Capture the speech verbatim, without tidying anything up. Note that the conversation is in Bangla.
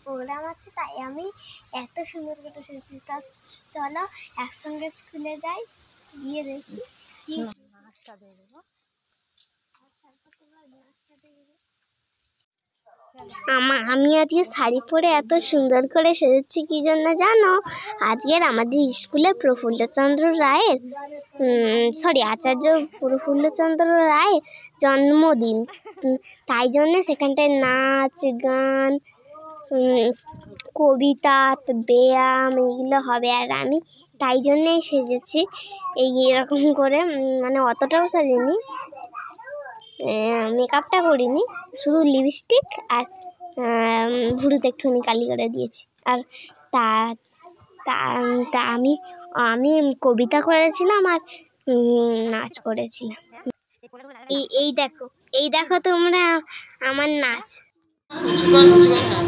প্রোগ্রাম আছে, তাই আমি এত সুন্দর করে সেজেছি। তা চলো একসঙ্গে স্কুলে যাই, গিয়ে দেখি কি নাচটা দেখবো। আমি আজকে শাড়ি পরে এত সুন্দর করে সেজেছি কি জন্য জানো? আজকের আমাদের স্কুলে প্রফুল্লচন্দ্র রায়ের সরি আচার্য প্রফুল্লচন্দ্র রায়ের জন্মদিন, তাই জন্যে সেখানটায় নাচ গান কবিতা ব্যায়াম এগুলো হবে। আর আমি তাই জন্যেই সেজেছি এই এরকম করে, মানে অতটাও সাজিনি, মেকআপটা করিনি, শুধু লিপস্টিক আর ভুরুতে একটুখানি কালি করে দিয়েছি। আর তা তা আমি আমি কবিতা করেছিলাম আর নাচ করেছিলাম। এই এই দেখো এই দেখো তোমরা আমার নাচ।